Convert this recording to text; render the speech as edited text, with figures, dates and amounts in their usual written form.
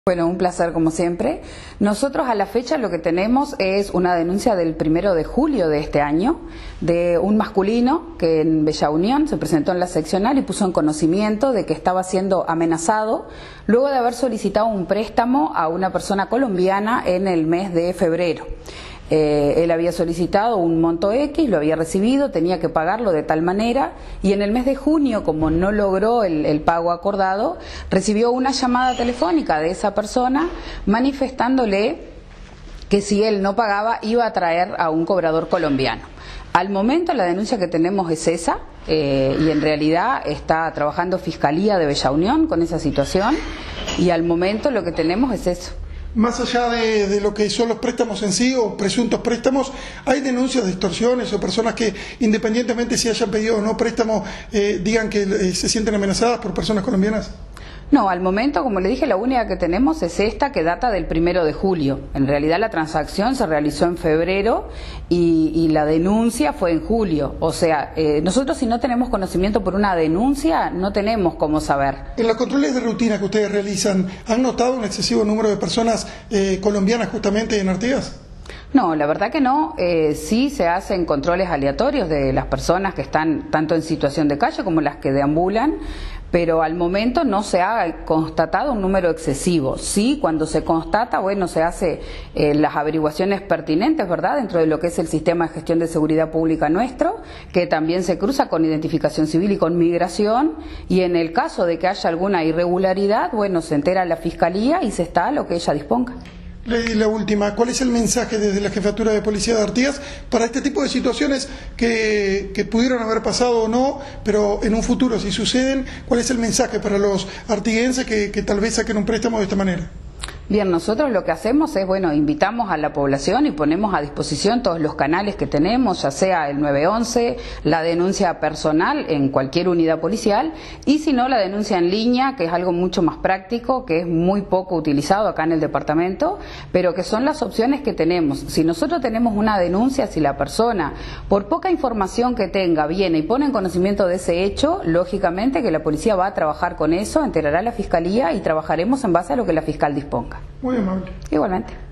Bueno, un placer como siempre. Nosotros a la fecha lo que tenemos es una denuncia del 1 de julio de este año de un masculino que en Bella Unión se presentó en la seccional y puso en conocimiento de que estaba siendo amenazado luego de haber solicitado un préstamo a una persona colombiana en el mes de febrero. Él había solicitado un monto X, lo había recibido, tenía que pagarlo de tal manera y en el mes de junio, como no logró el pago acordado, recibió una llamada telefónica de esa persona manifestándole que si él no pagaba iba a traer a un cobrador colombiano. Al momento la denuncia que tenemos es esa y en realidad está trabajando Fiscalía de Bella Unión con esa situación y al momento lo que tenemos es eso. Más allá de lo que son los préstamos en sí o presuntos préstamos, ¿hay denuncias de extorsiones o personas que independientemente si hayan pedido o no préstamo digan que se sienten amenazadas por personas colombianas? No, al momento, como le dije, la única que tenemos es esta que data del 1 de julio. En realidad la transacción se realizó en febrero y la denuncia fue en julio. O sea, nosotros si no tenemos conocimiento por una denuncia, no tenemos cómo saber. En los controles de rutina que ustedes realizan, ¿han notado un excesivo número de personas colombianas justamente en Artigas? No, la verdad que no. Sí se hacen controles aleatorios de las personas que están tanto en situación de calle como las que deambulan, pero al momento no se ha constatado un número excesivo. Sí, cuando se constata, bueno, se hace las averiguaciones pertinentes, ¿verdad?, dentro de lo que es el sistema de gestión de seguridad pública nuestro, que también se cruza con identificación civil y con migración, y en el caso de que haya alguna irregularidad, bueno, se entera la Fiscalía y se está a lo que ella disponga. La última, ¿cuál es el mensaje desde la Jefatura de Policía de Artigas para este tipo de situaciones que pudieron haber pasado o no, pero en un futuro si suceden, cuál es el mensaje para los artiguenses que tal vez saquen un préstamo de esta manera? Bien, nosotros lo que hacemos es, bueno, invitamos a la población y ponemos a disposición todos los canales que tenemos, ya sea el 911, la denuncia personal en cualquier unidad policial y si no la denuncia en línea, que es algo mucho más práctico, que es muy poco utilizado acá en el departamento, pero que son las opciones que tenemos. Si nosotros tenemos una denuncia, si la persona, por poca información que tenga, viene y pone en conocimiento de ese hecho, lógicamente que la policía va a trabajar con eso, enterará a la Fiscalía y trabajaremos en base a lo que la fiscal disponga. Muy amable. Igualmente.